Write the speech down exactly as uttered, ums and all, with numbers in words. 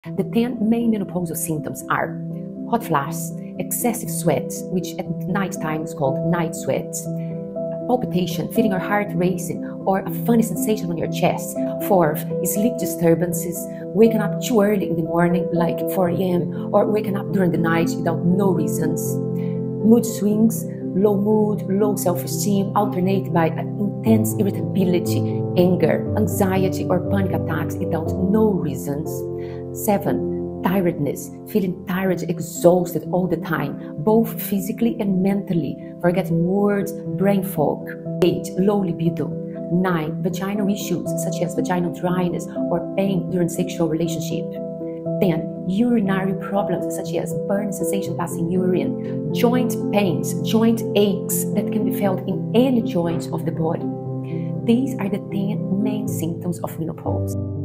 The ten main menopausal symptoms are hot flashes, excessive sweat, which at night time is called night sweat, palpitation, feeling your heart racing, or a funny sensation on your chest. Fourth, sleep disturbances, waking up too early in the morning, like four A M, or waking up during the night without no reasons. Mood swings, low mood, low self-esteem, alternated by intense irritability, anger, anxiety, or panic attacks without no reasons. Seven, tiredness, feeling tired, exhausted all the time, both physically and mentally, forgetting words, brain fog. Eight, low libido. Nine, vaginal issues such as vaginal dryness or pain during sexual relationship. Ten, urinary problems such as burning sensation passing urine, joint pains, joint aches that can be felt in any joint of the body. These are the ten main symptoms of menopause.